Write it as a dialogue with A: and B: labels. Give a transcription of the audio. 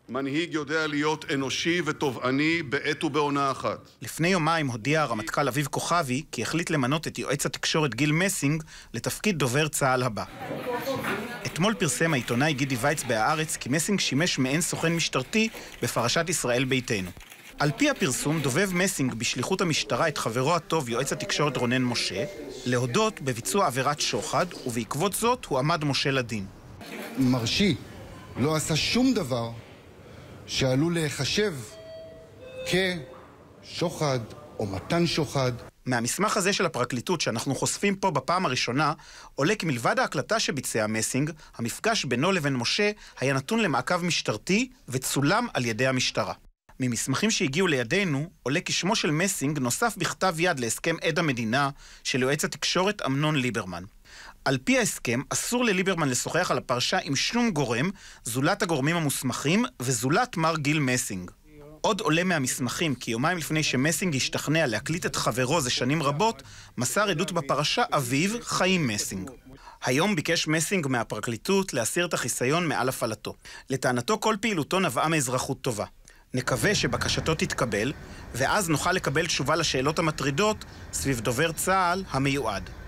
A: מנהיג יודע להיות אנושי ותובעני בעת ובעונה אחת.
B: לפני יומיים הודיע הרמטכ"ל אביב כוכבי כי החליט למנות את יועץ התקשורת גיל מסינג לתפקיד דובר צה"ל הבא. אתמול פרסם העיתונאי גידי וייץ בהארץ כי מסינג שימש מעין סוכן משטרתי בפרשת ישראל ביתנו. על פי הפרסום דובב מסינג בשליחות המשטרה את חברו הטוב יועץ התקשורת רונן משה להודות בביצוע עבירת שוחד, ובעקבות זאת הוא עמד משה לדין.
C: מרשי לא עשה שום דבר שעלול להיחשב כשוחד או מתן שוחד.
B: מהמסמך הזה של הפרקליטות שאנחנו חושפים פה בפעם הראשונה, עולה כי מלבד ההקלטה שביצע מסינג, המפגש בינו לבין משה היה נתון למעקב משטרתי וצולם על ידי המשטרה. ממסמכים שהגיעו לידינו, עולה כי שמו של מסינג נוסף בכתב יד להסכם עד המדינה של יועץ התקשורת אמנון ליברמן. על פי ההסכם, אסור לליברמן לשוחח על הפרשה עם שום גורם, זולת הגורמים המוסמכים וזולת מר גיל מסינג. עוד עולה מהמסמכים כי יומיים לפני שמסינג השתכנע להקליט את חברו זה שנים רבות, מסר עדות בפרשה אביו חיים מסינג. היום ביקש מסינג מהפרקליטות להסיר את החיסיון מעל הפעלתו. לטענתו כל פעילותו נבעה מאזרחות טובה. נקווה שבקשתו תתקבל, ואז נוכל לקבל תשובה לשאלות המטרידות סביב דובר צה"ל המיועד.